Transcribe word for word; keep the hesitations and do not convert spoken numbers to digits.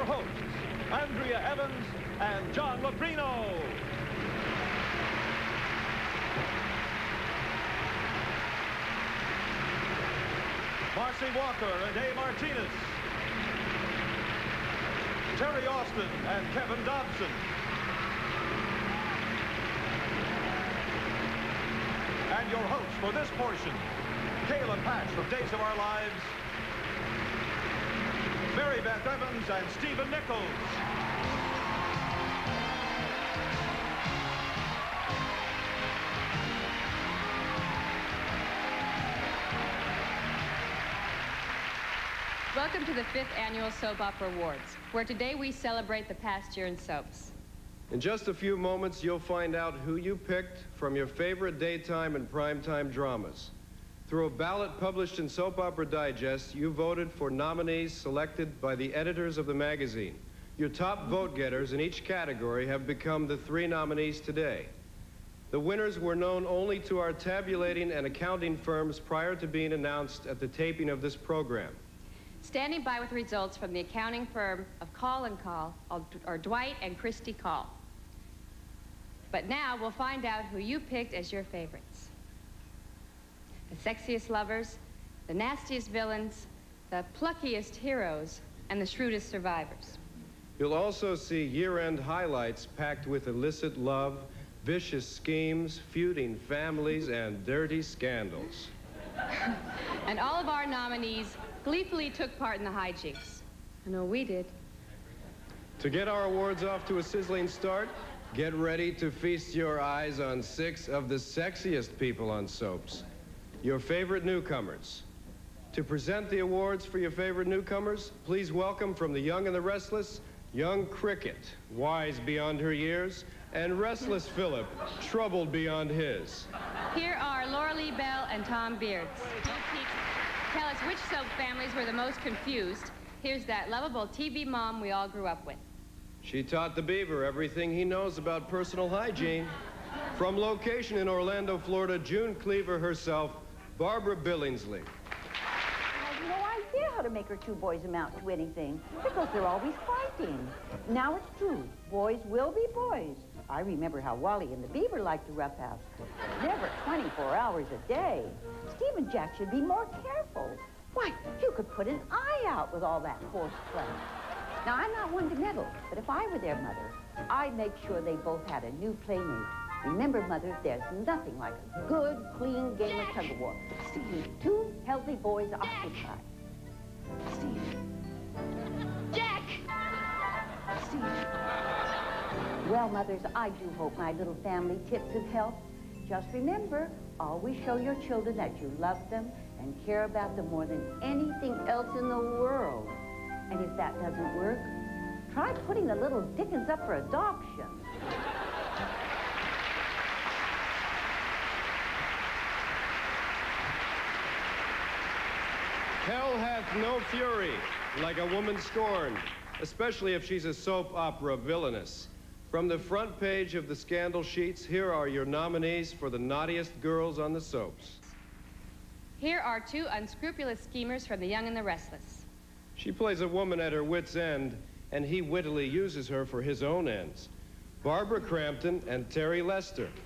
hosts, Andrea Evans and John Loprino. Marcy Walker and Dave Martinez. Terry Austin and Kevin Dobson. And your hosts for this portion, Kayla Patch from Days of Our Lives, Mary Beth Evans and Stephen Nichols. Welcome to the fifth Annual Soap Opera Awards, where today we celebrate the past year in soaps. In just a few moments, you'll find out who you picked from your favorite daytime and primetime dramas. Through a ballot published in Soap Opera Digest, you voted for nominees selected by the editors of the magazine. Your top vote-getters in each category have become the three nominees today. The winners were known only to our tabulating and accounting firms prior to being announced at the taping of this program. Standing by with results from the accounting firm of Call and Call, or Dwight and Christy Call. But now we'll find out who you picked as your favorites. The sexiest lovers, the nastiest villains, the pluckiest heroes, and the shrewdest survivors. You'll also see year-end highlights packed with illicit love, vicious schemes, feuding families, and dirty scandals. And all of our nominees gleefully took part in the hijinks. I know we did. To get our awards off to a sizzling start, get ready to feast your eyes on six of the sexiest people on soaps. Your favorite newcomers. To present the awards for your favorite newcomers, please welcome from The Young and the Restless, young Cricket, wise beyond her years, and restless Philip, troubled beyond his. Here are Laura Lee Bell and Tom Beards. Tell us which soap families were the most confused. Here's that lovable T V mom we all grew up with. She taught the Beaver everything he knows about personal hygiene. From location in Orlando, Florida, June Cleaver herself, Barbara Billingsley. I have no idea how to make her two boys amount to anything, because they're always fighting. Now it's true, boys will be boys. I remember how Wally and the Beaver liked to roughhouse. Never twenty-four hours a day. Steve and Jack should be more careful. Why, you could put an eye out with all that horseplay. Now, I'm not one to meddle, but if I were their mother, I'd make sure they both had a new playmate. Remember, Mother, there's nothing like a good, clean game of tug-of-war to keep two healthy boys occupied. Steve. Jack! Steve. Well, Mothers, I do hope my little family tips have helped. Just remember, always show your children that you love them and care about them more than anything else in the world. And if that doesn't work, try putting the little Dickens up for adoption. Hell hath no fury like a woman scorned, especially if she's a soap opera villainess. From the front page of the scandal sheets, here are your nominees for the naughtiest girls on the soaps. Here are two unscrupulous schemers from The Young and the Restless. She plays a woman at her wit's end, and he wittily uses her for his own ends. Barbara Crampton and Terry Lester.